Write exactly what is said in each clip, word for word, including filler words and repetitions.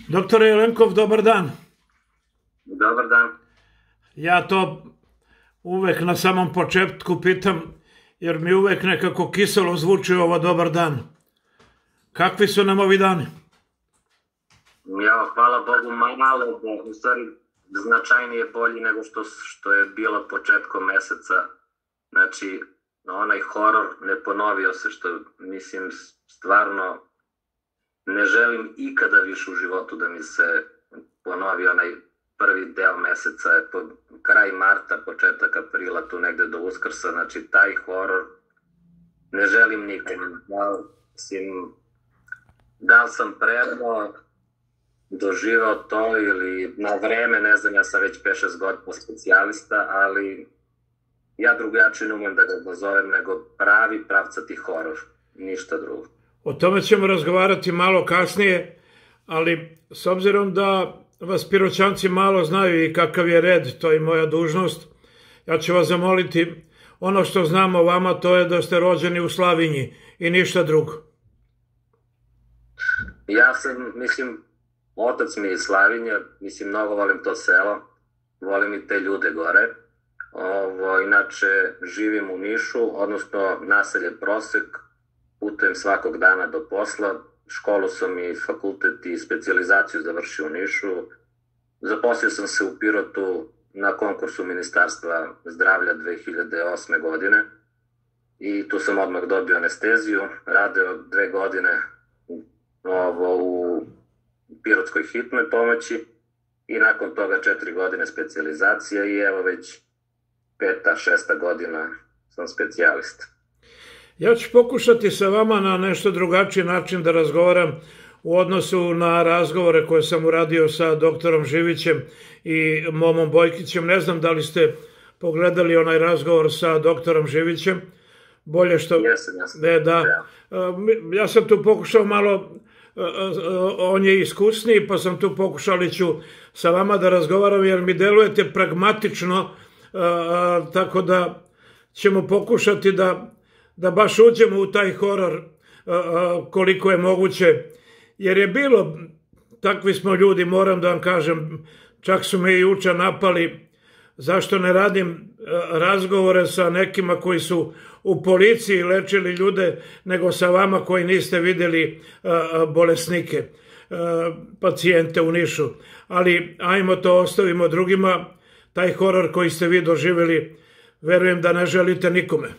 Doktore Jelenkov, dobar dan. Dobar dan. Ja to uvek na samom početku pitam, jer mi uvek nekako kiselo zvuči ovo dobar dan. Kakvi su nam ovi dani? Ja, hvala Bogu, malo, u stvari značajnije bolji nego što, što je bilo početkom meseca. Znači, onaj horor ne ponovio se, što mislim stvarno ne želim ikada više u životu da mi se ponovi onaj prvi deo meseca, kraj marta, početak aprila, tu negde do Uskrsa, znači taj horor ne želim nikom. Ja, mislim, da li sam predno doživao to ili na vreme, ne znam, ja sam već pet šest godina specijalista, ali ja drugačije ne umem da ga nazovem nego pravi pravcati horor, ništa drugo. O tome ćemo razgovarati malo kasnije, ali s obzirom da vas Piroćanci malo znaju i kakav je red, to je moja dužnost, ja ću vas zamoliti, ono što znam o vama to je da ste rođeni u Slavinji i ništa drugo. Ja sam, mislim, otac mi je iz Slavinja, mislim, mnogo volim to selo, volim i te ljude gore. Ovo, inače, živim u Nišu, odnosno naselje Prosek, putujem svakog dana do posla, školu sam i fakultet i specijalizaciju završio u Nišu, zaposlio sam se u Pirotu na konkursu Ministarstva zdravlja dve hiljade osme godine i tu sam odmah dobio anesteziju, radio dve godine ovo, u Pirotskoj hitnoj pomoći i nakon toga četiri godine specijalizacija i evo već peta, šesta godina sam specijalista. Ja ću pokušati sa vama na nešto drugačiji način da razgovaram u odnosu na razgovore koje sam uradio sa doktorom Živićem i Momom Bojkićem. Ne znam da li ste pogledali onaj razgovor sa doktorom Živićem. Bolje što... Jesam, jesam. Ne, da. Ja sam tu pokušao malo, on je iskusniji, pa sam tu pokušao, ali ću sa vama da razgovaram jer mi delujete pragmatično, tako da ćemo pokušati da da baš uđemo u taj horor koliko je moguće, jer je bilo, takvi smo ljudi, moram da vam kažem, čak su me i juče napali, zašto ne radim razgovore sa nekima koji su u policiji lečili ljude, nego sa vama koji niste vidjeli bolesnike, pacijente u Nišu. Ali ajmo to ostavimo drugima, taj horor koji ste vi doživjeli, verujem da ne želite nikome.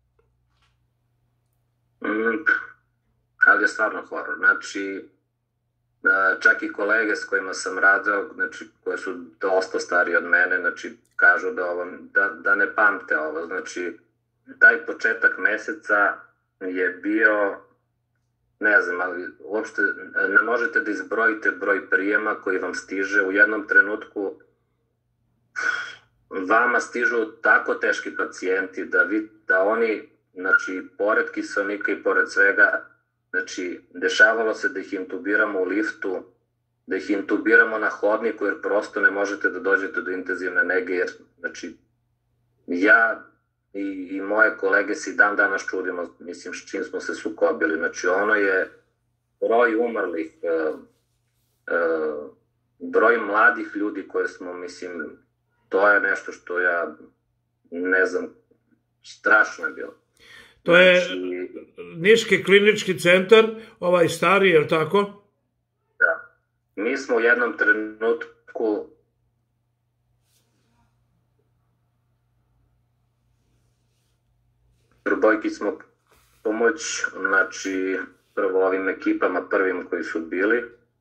Ali je stvarno horor. Znači, čak i kolege s kojima sam radio, znači, koje su dosta stariji od mene, znači, kažu da, ovo, da, da ne pamte ovo. Znači, taj početak meseca je bio, ne znam, ali uopšte ne možete da izbrojite broj prijema koji vam stiže u jednom trenutku. Vama stižu tako teški pacijenti da, vi, da oni, znači, pored kiselnika i pored svega, znači, dešavalo se da ih intubiramo u liftu, da ih intubiramo na hodniku, jer prosto ne možete da dođete do intenzivne nege, jer, znači, ja i, i moje kolege se i dan danas čudimo, mislim, s čim smo se sukobili. Znači, ono je broj umrlih, uh, uh, broj mladih ljudi koje smo, mislim, to je nešto što ja, ne znam, strašno je bilo. To je Niški klinički centar, ovaj stari, je li tako? Da. Mi smo u jednom trenutku Bojki smo pomoć, znači prvo ovim ekipama prvim koji su bili.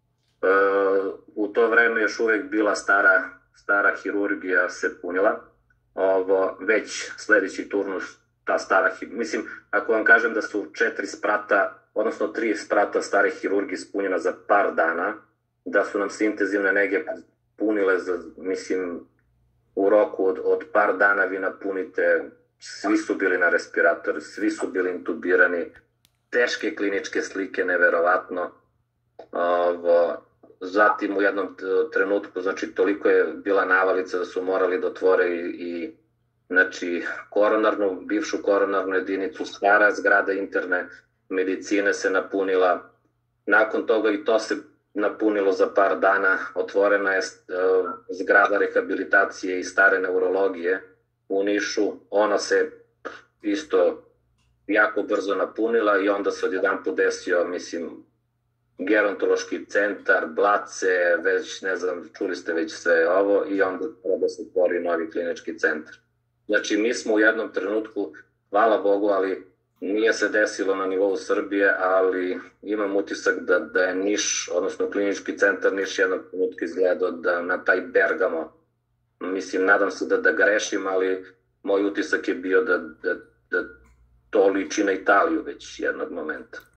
U to vreme još uvek bila stara, stara hirurgija se punila. Ovo, već sledeći turnus ta stara, mislim, ako vam kažem da su četiri sprata, odnosno tri sprata stare hirurgije ispunjena za par dana, da su nam se intenzivne nege punile, za, mislim, u roku od, od par dana vi napunite, svi su bili na respiratoru, svi su bili intubirani, teške kliničke slike, neverovatno. Ovo, zatim u jednom trenutku, znači, toliko je bila navalica da su morali da otvore i, i znači, koronarnu, bivšu koronarnu jedinicu, stara zgrada interne medicine se napunila. Nakon toga i to se napunilo za par dana. Otvorena je zgrada rehabilitacije i stare neurologije u Nišu. Ona se isto jako brzo napunila i onda se odjedanput desio, mislim, gerontološki centar, Blace, već, ne znam, čuli ste već sve ovo i onda treba se otvori novi klinički centar. Znači, mi smo u jednom trenutku, hvala Bogu, ali nije se desilo na nivou Srbije, ali imam utisak da, da je Niš, odnosno klinički centar Niš jednog trenutka izgledao da na taj Bergamo, mislim, nadam se da, da grešim, ali moj utisak je bio da, da, da to liči na Italiju već jednog momenta.